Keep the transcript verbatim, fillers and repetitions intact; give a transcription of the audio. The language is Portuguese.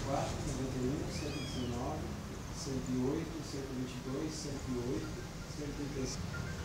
quatro, noventa e um, cento e dezenove, cento e oito, cento e vinte e dois, cento e oito, cento e trinta e cinco.